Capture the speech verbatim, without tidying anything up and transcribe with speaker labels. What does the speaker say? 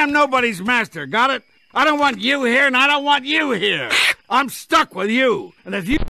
Speaker 1: I'm nobody's master, got it? I don't want you here, and I don't want you here. I'm stuck with you. And if you